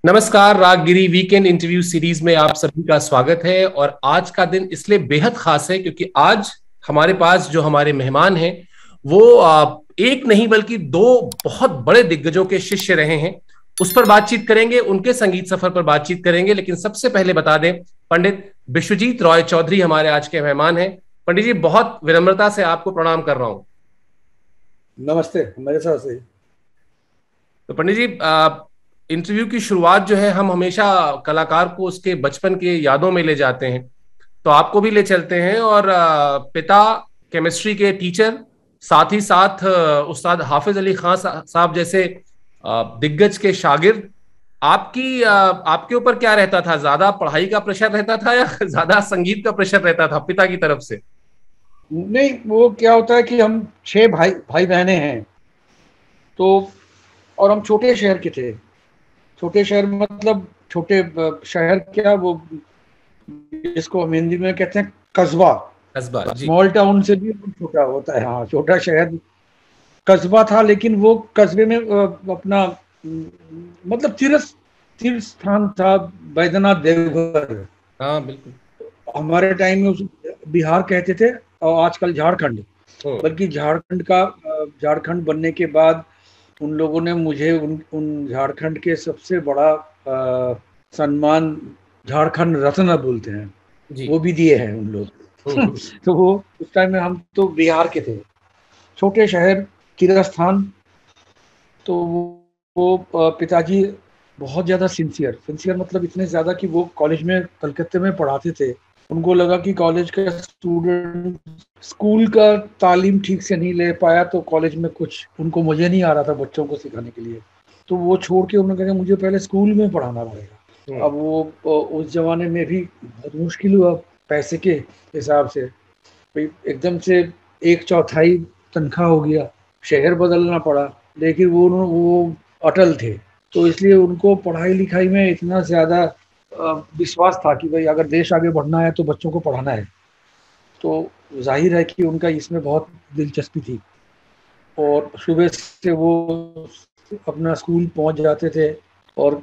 नमस्कार, Raaggiri weekend interview series में आप सभी का स्वागत है। और आज का दिन इसलिए बेहद खास है क्योंकि आज हमारे पास जो हमारे मेहमान हैं वो एक नहीं बल्कि दो बहुत बड़े दिग्गजों के शिष्य रहे हैं। उस पर बातचीत करेंगे, उनके संगीत सफर पर बातचीत करेंगे। लेकिन सबसे पहले बता दें, पंडित विश्वजीत रॉय चौधरी हमारे आज के मेहमान हैं। पंडित जी, बहुत विनम्रता से आपको प्रणाम कर रहा हूं। नमस्ते। मेरे साथ से तो पंडित जी, इंटरव्यू की शुरुआत जो है हम हमेशा कलाकार को उसके बचपन के यादों में ले जाते हैं, तो आपको भी ले चलते हैं। और पिता केमिस्ट्री के टीचर, साथ ही साथ उस्ताद हाफिज अली खान साहब जैसे दिग्गज के शागिर्द। आपके ऊपर क्या रहता था? ज्यादा पढ़ाई का प्रेशर रहता था या ज्यादा संगीत का प्रेशर रहता था पिता की तरफ से? नहीं, वो क्या होता है कि हम 6 भाई बहनें हैं। तो और हम छोटे शहर के थे। छोटे शहर मतलब छोटे शहर क्या, वो जिसको हम हिंदी में कहते हैं कस्बा। कस्बा जी। स्मॉल टाउन से भी छोटा होता है। हाँ, छोटा शहर कस्बा था, लेकिन वो कस्बे में अपना मतलब तीर्थ स्थान था। बैद्यनाथ देवघर हाँ बिल्कुल। हमारे टाइम में उस बिहार कहते थे, और आजकल झारखंड। हम्म। बल्कि झारखंड बनने के बाद उन लोगों ने मुझे उन झारखंड के सबसे बड़ा सम्मान, झारखंड रत्न बोलते हैं, जी। वो भी दिए हैं उन लोग। हम्म। तो वो उस टाइम में हम तो बिहार के थे, छोटे शहर, किर्गिस्तान। तो वो पिताजी बहुत ज़्यादा सिंसियर मतलब इतने ज़्यादा कि वो कॉलेज में कलकत्ते में पढ़ाते थे। उनको लगा कि कॉलेज का स्टूडेंट स्कूल का तालीम ठीक से नहीं ले पाया, तो कॉलेज में कुछ उनको मुझे नहीं आ रहा था बच्चों को सिखाने के लिए। तो वो छोड़ के उन्होंने कहा मुझे पहले स्कूल में पढ़ाना पड़ेगा। हम्म। अब वो उस जमाने में भी बहुत मुश्किल हुआ पैसे के हिसाब से। भाई एकदम से एक चौथाई तनख्वाह हो गया, शहर बदलना पड़ा। लेकिन वो अटल थे, तो इसलिए उनको पढ़ाई लिखाई में इतना ज़्यादा विश्वास था कि भाई अगर देश आगे बढ़ना है तो बच्चों को पढ़ाना है। तो जाहिर है कि उनका इसमें बहुत दिलचस्पी थी, और सुबह से वो अपना स्कूल पहुंच जाते थे। और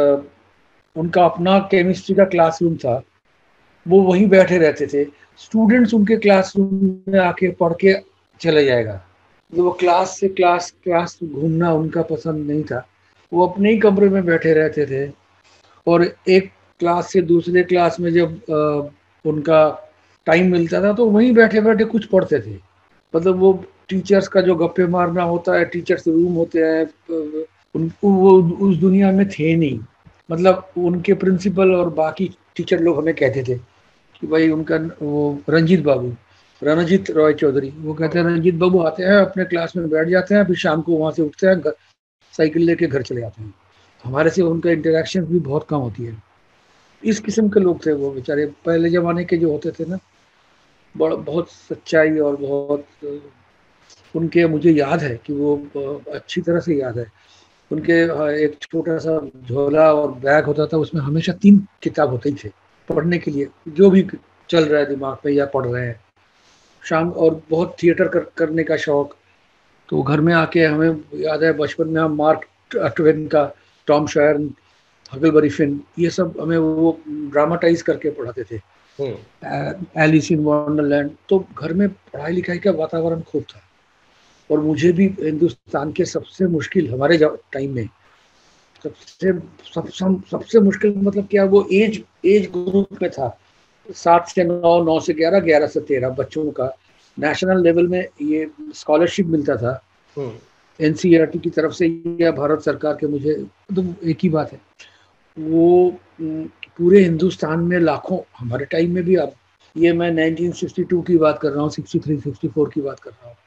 उनका अपना केमिस्ट्री का क्लासरूम था, वो वहीं बैठे रहते थे। स्टूडेंट्स उनके क्लासरूम में आके पढ़ के चले जाएगा। वो क्लास से क्लास घूमना उनका पसंद नहीं था। वो अपने ही कमरे में बैठे रहते थे। और एक क्लास से दूसरे क्लास में जब उनका टाइम मिलता था तो वहीं बैठे बैठे कुछ पढ़ते थे। मतलब वो टीचर्स का जो गप्पे मारना होता है, टीचर्स रूम होते हैं, उनको वो उस दुनिया में थे नहीं। मतलब उनके प्रिंसिपल और बाकी टीचर लोग हमें कहते थे कि भाई उनका वो रंजीत बाबू, रणजीत रॉय चौधरी, वो कहते हैं रंजीत बाबू आते हैं, अपने क्लास में बैठ जाते हैं, फिर शाम को वहाँ से उठते हैं, साइकिल लेके घर चले जाते हैं। हमारे से उनका इंटरेक्शन भी बहुत कम होती है। इस किस्म के लोग थे वो बेचारे, पहले जमाने के जो होते थे ना। बहुत सच्चाई और बहुत उनके, मुझे याद है कि वो अच्छी तरह से याद है। उनके एक छोटा सा झोला और बैग होता था, उसमें हमेशा 3 किताब होते ही थे पढ़ने के लिए, जो भी चल रहा है दिमाग पे या पढ़ रहे हैं। शाम और बहुत थिएटर करने का शौक। तो घर में आके हमें याद है बचपन में हम मार्क ट्वेन का टॉम सॉयर, हकलबरी फिन, ये सब हमें वो ड्रामाटाइज करके पढ़ाते थे। हम्म। Alice in Wonderland. तो घर में पढ़ाई लिखाई का वातावरण खूब था। और मुझे भी हिंदुस्तान के सबसे मुश्किल, हमारे टाइम में सबसे सबसे मुश्किल मतलब क्या, वो एज ग्रुप में था। 7 से 9, 9 से 11, 11 से 13 बच्चों का नेशनल लेवल में ये स्कॉलरशिप मिलता था हम्म। एनसीईआरटी की तरफ से या भारत सरकार के, मुझे तो एक ही बात है। वो पूरे हिंदुस्तान में लाखों, हमारे टाइम में भी। अब ये मैं 1962 की बात कर रहा हूँ, 63 64 की बात कर रहा हूँ।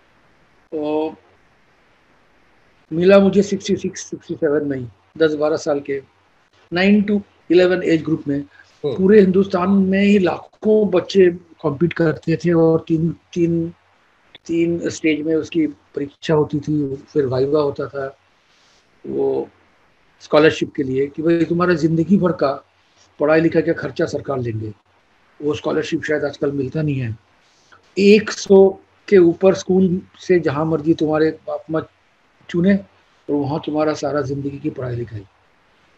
तो मिला मुझे 66 67 में ही, 10 12 साल के, 9 to 11 एज ग्रुप में। हम्म। पूरे हिंदुस्तान में ही लाखों बच्चे कॉम्पीट करते थे, और तीन तीन तीन स्टेज में उसकी परीक्षा होती थी, फिर वाइवा होता था वो स्कॉलरशिप के लिए, कि भाई तुम्हारा जिंदगी भर का पढ़ाई लिखाई का खर्चा सरकार लेंगे। वो स्कॉलरशिप शायद आजकल मिलता नहीं है। 100 के ऊपर स्कूल से जहां मर्जी तुम्हारे बाप माँ चुने, और वहां तुम्हारा सारा जिंदगी की पढ़ाई लिखाई।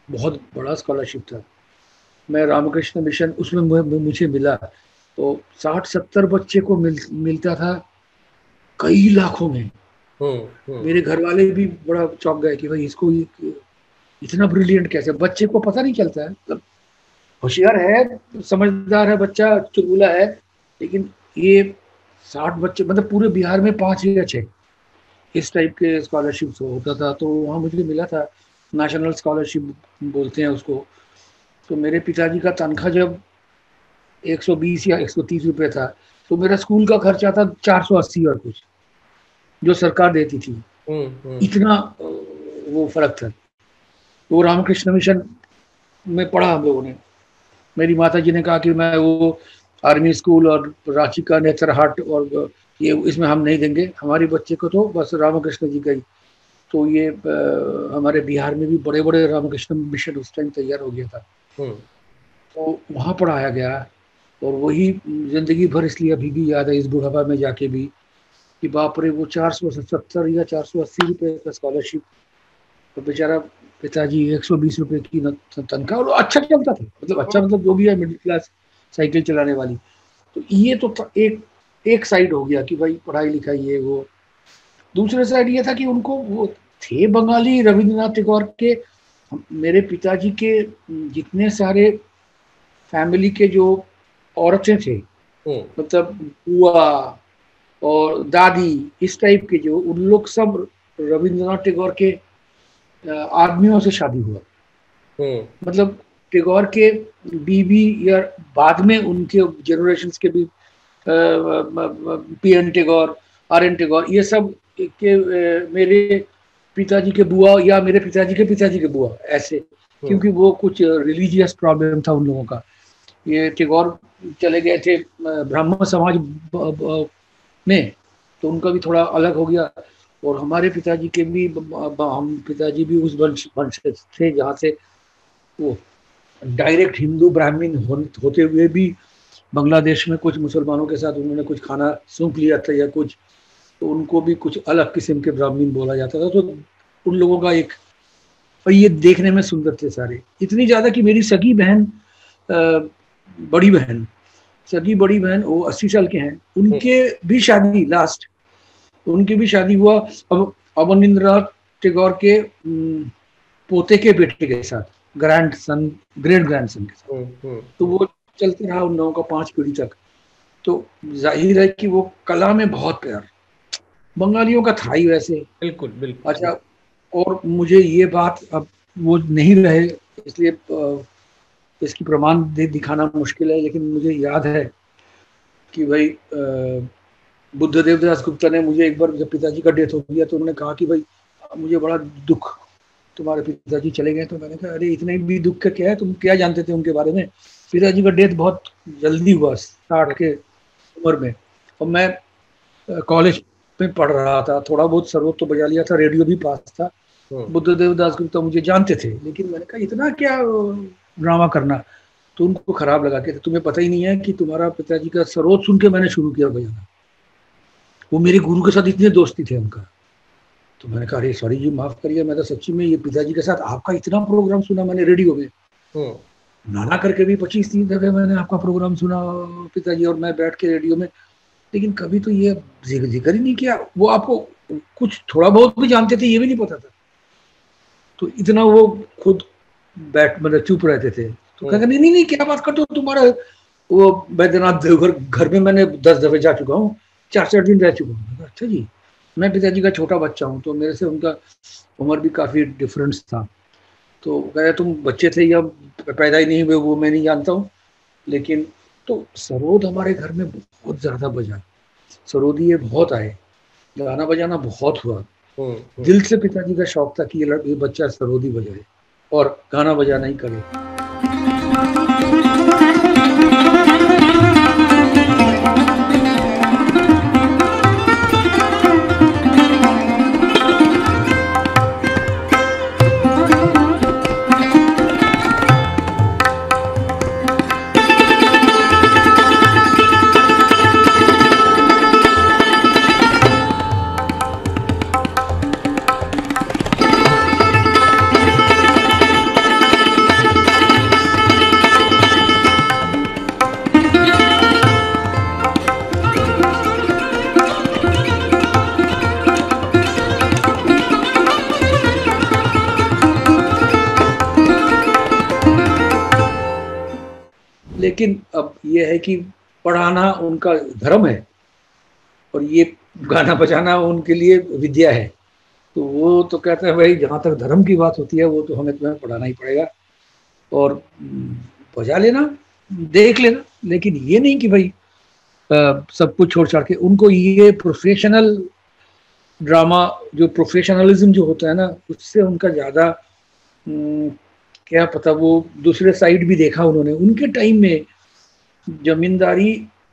बहुत बड़ा स्कॉलरशिप था। मैं रामकृष्ण मिशन उसमें मुझे मिला, तो 60-70 बच्चे को मिलता था कई लाखों में। हम्म। मेरे घर वाले भी बड़ा चौंक गए कि भाई इसको इतना ब्रिलियंट कैसे, बच्चे को पता नहीं चलता है, मतलब होशियार है, समझदार है बच्चा, चुलबुला है, लेकिन ये 60 बच्चे, मतलब पूरे बिहार में 5 या 6 इस टाइप के स्कॉलरशिप होता था। तो वहाँ मुझे मिला था, नेशनल स्कॉलरशिप बोलते हैं उसको। तो मेरे पिताजी का तनख्वाह जब 120 या 130 रुपए था, तो मेरा स्कूल का खर्चा था 480 और कुछ, जो सरकार देती थी। इतना वो फर्क था। वो रामकृष्ण मिशन में पढ़ा हम लोगों ने। मेरी माता जी ने कहा कि मैं वो आर्मी स्कूल और रांची का नेतरहाट और ये इसमें हम नहीं देंगे, हमारे बच्चे को तो बस रामकृष्ण जी का ही। तो ये हमारे बिहार में भी बड़े बड़े रामकृष्ण मिशन उस टाइम तैयार हो गया था। तो वहाँ पढ़ाया गया, और वही जिंदगी भर इसलिए अभी भी याद है, इस बुढ़ापा में जाके भी, कि बाप रे वो 470 या 480 रुपए का स्कॉलरशिप, तो बेचारा पिताजी 120 रुपए की तनख्वाह, और अच्छा चलता था, मतलब अच्छा, मतलब जो भी है मिडिल क्लास साइकिल चलाने वाली। तो ये तो एक एक साइड हो गया कि भाई पढ़ाई लिखाई ये वो। दूसरे साइड ये था कि उनको वो थे बंगाली, रविंद्रनाथ टैगोर के। मेरे पिताजी के जितने सारे फैमिली के जो औरतें थे, मतलब बुआ और दादी, इस टाइप के, जो उन लोग सब रविंद्रनाथ टैगोर के आदमियों से शादी हुआ। मतलब टैगोर के बीवी या बाद में उनके जनरेशंस के भी, पी.एन. टैगोर, आर.एन. टैगोर, ये सब के मेरे पिताजी के बुआ या मेरे पिताजी के बुआ, ऐसे। क्योंकि वो कुछ रिलीजियस प्रॉब्लम था उन लोगों का। ये टैगोर चले गए थे ब्राह्मण समाज में, तो उनका भी थोड़ा अलग हो गया। और हमारे पिताजी के भी, हम पिताजी भी उस वंश से थे जहाँ से वो डायरेक्ट हिंदू ब्राह्मण होते हुए भी बांग्लादेश में कुछ मुसलमानों के साथ उन्होंने कुछ खाना सूंघ लिया था या कुछ, तो उनको भी कुछ अलग किस्म के ब्राह्मण बोला जाता था। तो उन लोगों का एक, और ये देखने में सुंदर थे सारे, इतनी ज्यादा कि मेरी सगी बहन, बड़ी बहन, सगी बड़ी बहन, वो 80 साल के हैं, उनके भी शादी लास्ट, उनकी भी शादी हुआ अब अवनींद्रनाथ टैगोर के पोते के बेटे के साथ, grandson, great grandson के साथ। तो वो चलते रहा उन लोगों का 5 पीढ़ी तक। तो जाहिर है कि वो कला में बहुत प्यार, बंगालियों का था ही वैसे। बिल्कुल बिल्कुल। अच्छा, और मुझे ये बात, अब वो नहीं रहे इसलिए इसकी प्रमाण दिखाना मुश्किल है, लेकिन मुझे याद है कि भाई बुद्धदेव दास गुप्ता ने मुझे एक बार, जब पिताजी का डेथ हो गया, तो उन्होंने कहा कि भाई मुझे बड़ा दुख, तुम्हारे पिताजी चले गए। तो मैंने कहा अरे इतने भी दुख का क्या है, तुम क्या जानते थे उनके बारे में। पिताजी का डेथ बहुत जल्दी हुआ, 60 के उम्र में, और मैं कॉलेज में पढ़ रहा था, थोड़ा बहुत सरोद तो बजा लिया था, रेडियो भी पास था। बुद्धदेव दास गुप्ता मुझे जानते थे, लेकिन मैंने कहा इतना क्या ड्रामा करना। तो उनको खराब लगा कि तुम्हें पता ही नहीं है कि तुम्हारा पिताजी का सरोद सुन के मैंने शुरू किया बजाना। वो मेरे गुरु के साथ इतने दोस्ती थे उनका। तो मैंने कहा अरे सॉरी जी, माफ करिए, मैं तो सच्ची में ये पिताजी के साथ आपका इतना प्रोग्राम सुना मैंने रेडियो में, नाना करके भी 25-30 दफे मैंने आपका प्रोग्राम सुना पिताजी और मैं बैठ के रेडियो में, लेकिन कभी तो ये जिक्र ही नहीं किया। वो आपको कुछ थोड़ा बहुत भी जानते थे, ये भी नहीं पता था। तो इतना वो खुद बैठ, मतलब चुप रहते थे। तो कहते नहीं नहीं नहीं, क्या बात करते हो, तुम्हारा वो बैद्यनाथ देवघर घर में मैंने 10 दफे जा चुका हूँ, 4-4 दिन रह चुका हूँ। अच्छा जी, मैं पिताजी का छोटा बच्चा हूँ, तो मेरे से उनका उम्र भी काफी डिफरेंस था। तो कहे तुम बच्चे थे या पैदा ही नहीं हुए वो मैं नहीं जानता हूँ, लेकिन तो सरोद हमारे घर में बहुत ज्यादा बजा, सरोदी ये बहुत आए, गाना बजाना बहुत हुआ। दिल से पिताजी का शौक था कि ये बच्चा सरोदी बजाए और गाना बजाना ही करे। लेकिन अब ये है कि पढ़ाना उनका धर्म है और ये गाना बजाना उनके लिए विद्या है। तो वो तो कहते हैं भाई जहाँ तक धर्म की बात होती है वो तो हमें तुम्हें पढ़ाना ही पड़ेगा और बजा लेना, देख लेना, लेकिन ये नहीं कि भाई सब कुछ छोड़ छाड़ के उनको ये प्रोफेशनल ड्रामा, जो प्रोफेशनलिज्म जो होता है ना, उससे उनका ज्यादा क्या पता, वो दूसरे साइड भी देखा उन्होंने। उनके टाइम में जमींदारी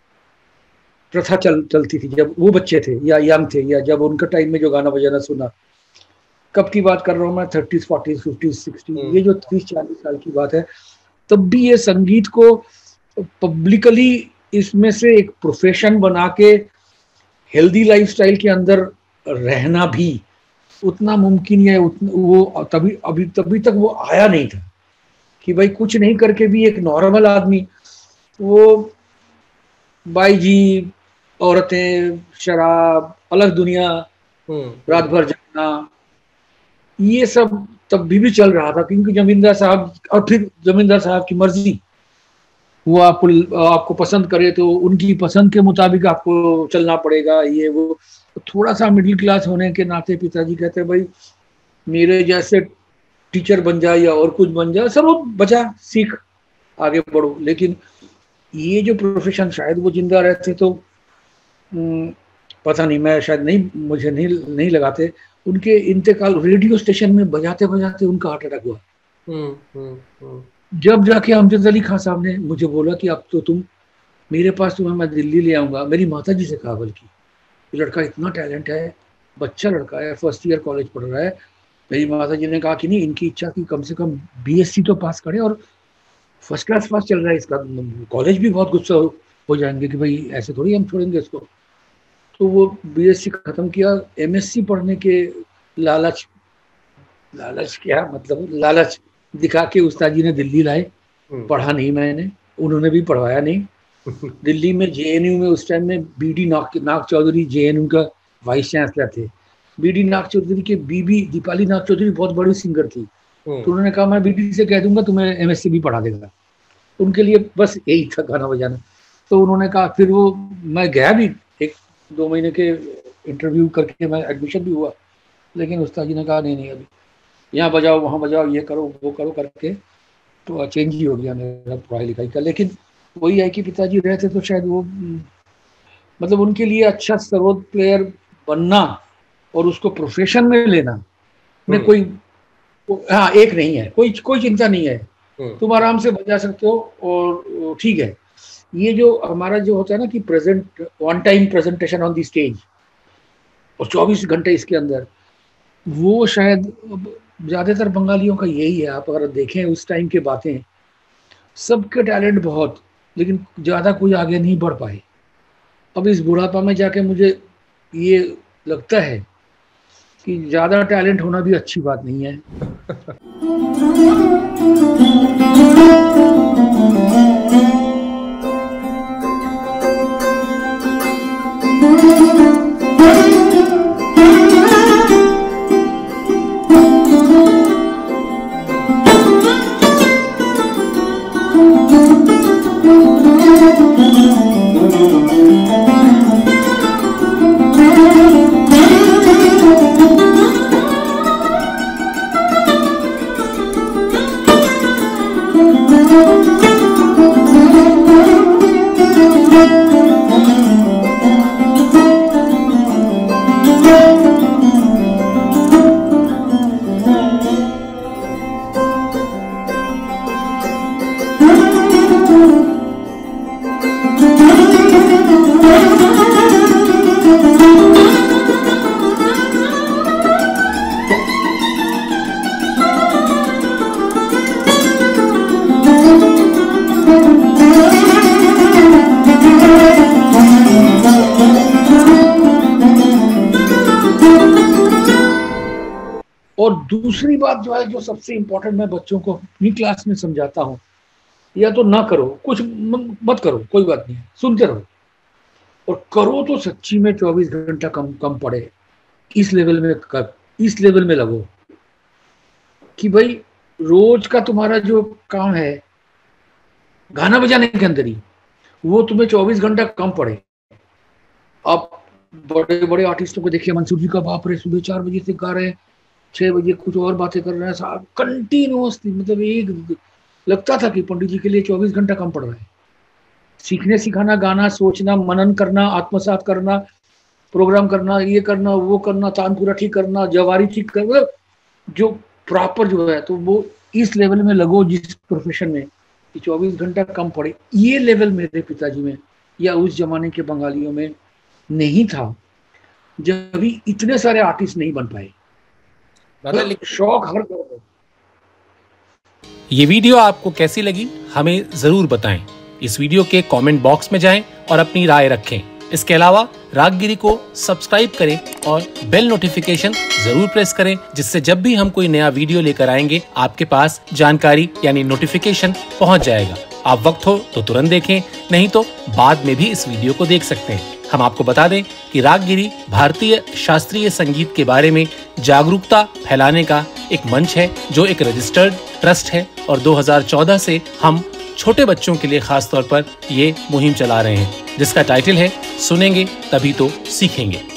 प्रथा चलती थी जब वो बच्चे थे या यंग थे, या जब उनका टाइम में जो गाना बजाना सुना, कब की बात कर रहा हूँ मैं, 30s 40s 50s 60s, ये जो 30-40 साल की बात है, तब भी ये संगीत को पब्लिकली इसमें से एक प्रोफेशन बना के हेल्दी लाइफस्टाइल के अंदर रहना भी उतना मुमकिन है, वो तभी तक वो आया नहीं था कि भाई कुछ नहीं करके भी एक नॉर्मल आदमी, वो बाई जी, औरतें, शराब, अलग दुनिया, रात भर जागना, ये सब तब भी चल रहा था क्योंकि जमींदार साहब, और फिर जमींदार साहब की मर्जी, वो आपको पसंद करे तो उनकी पसंद के मुताबिक आपको चलना पड़ेगा, ये वो। थोड़ा सा मिडिल क्लास होने के नाते पिताजी कहते हैं भाई मेरे जैसे टीचर बन जाए या और कुछ बन जाए, सब बचा सीख आगे बढ़ो। लेकिन ये जो प्रोफेशन शायद वो जिंदा रहते तो पता नहीं, मैं शायद नहीं, मुझे नहीं लगाते। उनके इंतकाल रेडियो स्टेशन में बजाते बजाते उनका हार्ट अटैक हुआ। जब जाके अमजद अली खान साहब ने मुझे बोला कि अब तो मेरे पास तुम्हें मैं दिल्ली ले आऊंगा, मेरी माता जी से कहा बल्कि, लड़का इतना टैलेंट है, बच्चा लड़का है, फर्स्ट ईयर कॉलेज पढ़ रहा है। मेरी माता जी ने कहा कि नहीं, इनकी इच्छा की कम से कम बीएससी तो पास करे, और फर्स्ट क्लास पास चल रहा है इसका, कॉलेज भी बहुत गुस्सा हो जाएंगे कि भाई ऐसे थोड़ी हम छोड़ेंगे इसको। तो वो बीएससी खत्म किया, एमएससी पढ़ने के लालच क्या मतलब, लालच दिखा के उस्ताद जी ने दिल्ली लाए। पढ़ा नहीं मैंने, उन्होंने भी पढ़वाया नहीं। दिल्ली में जेएनयू में उस टाइम में बीडी नाग चौधरी जेएनयू का वाइस चांसलर थे। बीडी नाग चौधरी के बीबी दीपाली नाग चौधरी बहुत बड़ी सिंगर थी, तो उन्होंने कहा मैं बीडी से कह दूंगा तुम्हें एमएससी भी पढ़ा देगा। उनके लिए बस यही था गाना बजाना। तो उन्होंने कहा, फिर वो मैं गया भी 1-2 महीने के इंटरव्यू करके मैं एडमिशन भी हुआ, लेकिन उस्ताद जी ने कहा नहीं अभी यहाँ बजाओ वहाँ बजाओ, ये करो वो करो करके, तो चेंज ही हो गया मेरा पढ़ाई लिखाई का। लेकिन वही है कि पिताजी रहते तो शायद वो मतलब उनके लिए अच्छा सरोद प्लेयर बनना और उसको प्रोफेशन में लेना में कोई हाँ एक नहीं है, कोई चिंता नहीं है, तुम आराम से बजा सकते हो और ठीक है। ये जो हमारा जो होता है ना कि present one time presentation on the stage और 24 घंटे इसके अंदर, वो शायद ज्यादातर बंगालियों का यही है। आप अगर देखें उस टाइम के बातें, सबके टैलेंट बहुत, लेकिन ज्यादा कोई आगे नहीं बढ़ पाए। अब इस बुढ़ापा में जाके मुझे ये लगता है कि ज्यादा टैलेंट होना भी अच्छी बात नहीं है। और दूसरी बात जो है, जो सबसे इम्पोर्टेंट मैं बच्चों को अपनी क्लास में समझाता हूँ, या तो ना करो, कुछ मत करो, कोई बात नहीं, सुनते रहो, और करो तो सच्ची में 24 घंटा कम पड़े, इस लेवल में लगो कि भाई रोज का तुम्हारा जो काम है गाना बजाने के अंदर ही, वो तुम्हें 24 घंटा कम पड़े। अब बड़े बड़े आर्टिस्टों को देखिए, मंसूर जी का, बाप रे, सुबह 4 बजे से गा रहे हैं, 6 बजे कुछ और बातें कर रहे हैं साहब, कंटिन्यूअसली, मतलब एक लगता था कि पंडित जी के लिए 24 घंटा कम पड़ रहा है। सीखने सिखाना, गाना, सोचना, मनन करना, आत्मसात करना, प्रोग्राम करना, ये करना, वो करना, तानपुरा ठीक करना, जवारी ठीक करना, मतलब जो प्रॉपर जो है, तो वो इस लेवल में लगो जिस प्रोफेशन में, कि 24 घंटा कम पड़े, ये लेवल मेरे पिताजी में या उस जमाने के बंगालियों में नहीं था, जब भी इतने सारे आर्टिस्ट नहीं बन पाए। मतलब शौक हर घर। ये वीडियो आपको कैसी लगी हमें जरूर बताएं। इस वीडियो के कमेंट बॉक्स में जाएं और अपनी राय रखें। इसके अलावा रागगिरी को सब्सक्राइब करें और बेल नोटिफिकेशन जरूर प्रेस करें, जिससे जब भी हम कोई नया वीडियो लेकर आएंगे आपके पास जानकारी यानी नोटिफिकेशन पहुंच जाएगा। आप वक्त हो तो तुरंत देखें, नहीं तो बाद में भी इस वीडियो को देख सकते हैं। हम आपको बता दें कि रागगिरी भारतीय शास्त्रीय संगीत के बारे में जागरूकता फैलाने का एक मंच है, जो एक रजिस्टर्ड ट्रस्ट है, और 2014 से हम छोटे बच्चों के लिए खास तौर पर ये मुहिम चला रहे हैं, जिसका टाइटल है सुनेंगे तभी तो सीखेंगे।